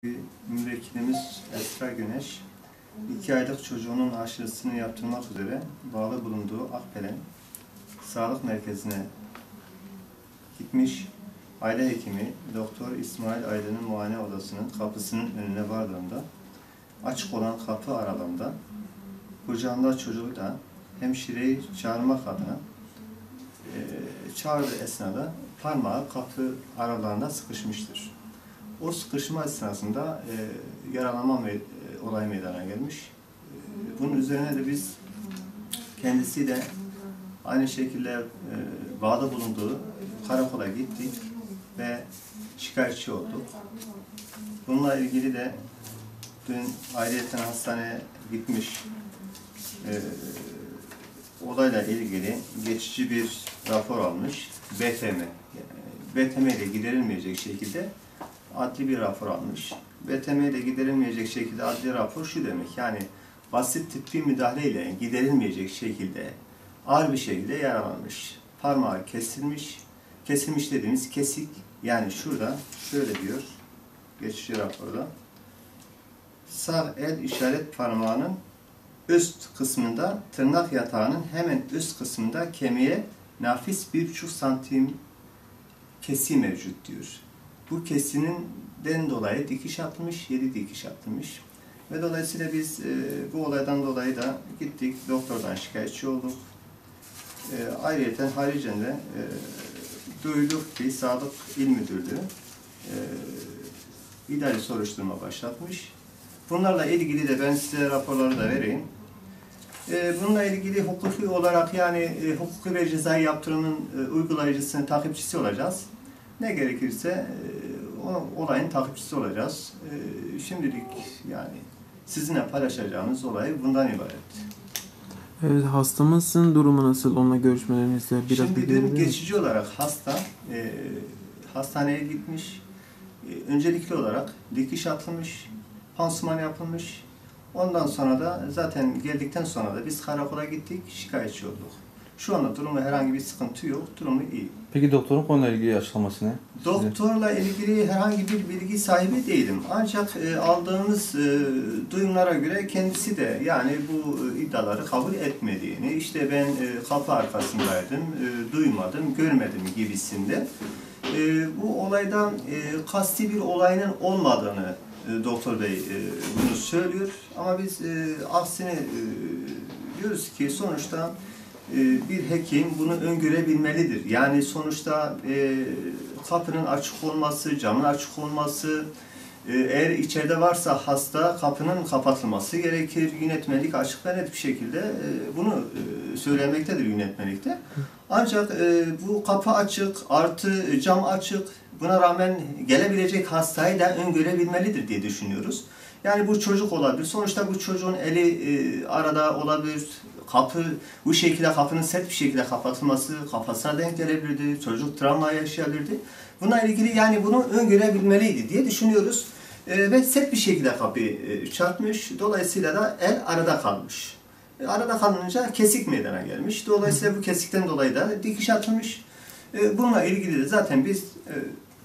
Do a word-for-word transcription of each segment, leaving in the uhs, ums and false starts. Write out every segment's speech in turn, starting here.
Müvekkilimiz Esra Güneş, iki aylık çocuğunun aşısını yaptırmak üzere bağlı bulunduğu Akbelen Sağlık Merkezi'ne gitmiş. Aile hekimi Doktor İsmail Aydın'ın muayene odasının kapısının önüne vardığında açık olan kapı aralığında kucağında çocuğu da hemşireyi çağırmak adına e, çağırdığı esnada parmağı kapı aralığında sıkışmıştır. O sıkışma esnasında e, yaralanma me e, olayı meydana gelmiş. E, bunun üzerine de biz kendisiyle aynı şekilde e, bağda bulunduğu karakola gittik ve şikayetçi olduk. Bununla ilgili de dün ayrıyeten hastaneye gitmiş, e, olayla ilgili geçici bir rapor almış. B T M. Yani B T M ile giderilmeyecek şekilde adli bir rapor almış. B T M ile giderilmeyecek şekilde adli rapor şu demek, yani basit tıbbi müdahaleyle giderilmeyecek şekilde ağır bir şekilde yaralanmış. Parmağı kesilmiş. Kesilmiş dediğimiz kesik, yani şurada şöyle diyor geçici raporda. Sağ el işaret parmağının üst kısmında, tırnak yatağının hemen üst kısmında kemiğe nafis bir buçuk santim kesi mevcut diyor. Bu kesininden dolayı dikiş atılmış, yedi dikiş atılmış. Ve dolayısıyla biz e, bu olaydan dolayı da gittik, doktordan şikayetçi olduk. E, ayrıyeten haricen de e, duyduk ki Sağlık İl Müdürlüğü e, idari soruşturma başlatmış. Bunlarla ilgili de ben size raporları da vereyim. E, bununla ilgili hukuki olarak, yani e, hukuki ve cezai yaptırımın e, uygulayıcısının takipçisi olacağız. Ne gerekirse e, o olayın takipçisi olacağız. E, şimdilik yani sizinle paylaşacağımız olay bundan ibaret. Evet, hastamızın durumu nasıl? Onunla görüşmelerinizde biraz Şimdi dün geçici olarak hasta e, hastaneye gitmiş. E, öncelikli olarak dikiş atılmış, pansuman yapılmış. Ondan sonra da zaten geldikten sonra da biz karakola gittik, şikayetçi olduk. Şu anda durumu herhangi bir sıkıntı yok, durumu iyi. Peki doktorun konuyla ilgili açıklaması ne? Doktorla ilgili herhangi bir bilgi sahibi değilim. Ancak e, aldığımız e, duyumlara göre kendisi de yani bu e, iddiaları kabul etmediğini, işte ben e, kapı arkasındaydım, e, duymadım, görmedim gibisinde. E, bu olaydan e, kasti bir olayının olmadığını e, Doktor Bey e, bunu söylüyor. Ama biz e, aksine e, diyoruz ki sonuçta bir hekim bunu öngörebilmelidir. Yani sonuçta e, kapının açık olması, camın açık olması, e, eğer içeride varsa hasta kapının kapatılması gerekir. Yönetmelik açık ve net bir şekilde e, bunu e, söylemektedir yönetmelikte. Ancak e, bu kapı açık, artı cam açık, buna rağmen gelebilecek hastayı da öngörebilmelidir diye düşünüyoruz. Yani bu çocuk olabilir. Sonuçta bu çocuğun eli e, arada olabilir. Kapı, bu şekilde kapının sert bir şekilde kapatılması kafasına denk gelebilirdi. Çocuk travma yaşayabilirdi. Bununla ilgili yani bunu öngörebilmeliydi diye düşünüyoruz. E, ve sert bir şekilde kapıyı e, çarpmış. Dolayısıyla da el arada kalmış. E, arada kalınca kesik meydana gelmiş. Dolayısıyla bu kesikten dolayı da dikiş atılmış. E, bununla ilgili de zaten biz e,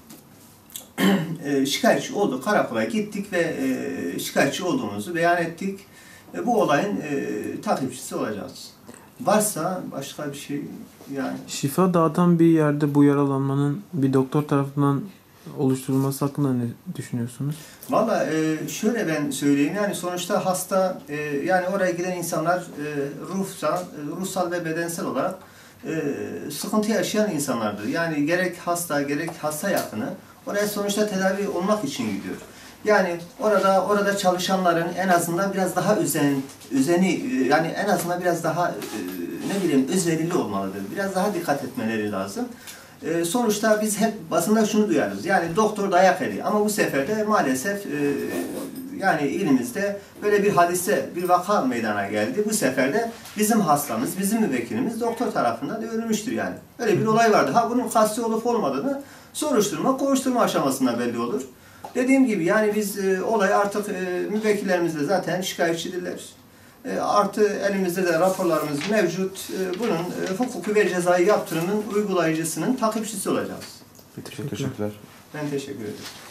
E, şikayetçi olduk, karakola gittik ve e, şikayetçi olduğumuzu beyan ettik. E, bu olayın e, takipçisi olacağız. Varsa başka bir şey yani. Şifa dağıtan bir yerde bu yaralanmanın bir doktor tarafından oluşturulması hakkında ne düşünüyorsunuz? Valla e, şöyle ben söyleyeyim, yani sonuçta hasta e, yani oraya giden insanlar e, ruhsal, e, ruhsal ve bedensel olarak e, sıkıntı yaşayan insanlardır. Yani gerek hasta gerek hasta yakını oraya sonuçta tedavi olmak için gidiyor. Yani orada orada çalışanların en azından biraz daha özen özeni yani en azından biraz daha ne bileyim özverili olmalıdır. Biraz daha dikkat etmeleri lazım. Sonuçta biz hep basında şunu duyarız. Yani doktor dayak ediyor. Ama bu sefer de maalesef yani ilimizde böyle bir hadise, bir vaka meydana geldi. Bu sefer de bizim hastamız, bizim müvekkilimiz doktor tarafından da ölmüştür yani. Öyle bir olay vardı. Ha bunun kasti olup olmadığını soruşturma, kovuşturma aşamasında belli olur. Dediğim gibi yani biz e, olay artık e, müvekkillerimizle zaten şikayetçidirler. E, artı elimizde de raporlarımız mevcut. E, bunun e, hukuki ve cezai yaptırımın uygulayıcısının takipçisi olacağız. Çok teşekkürler. Ben teşekkür ederim.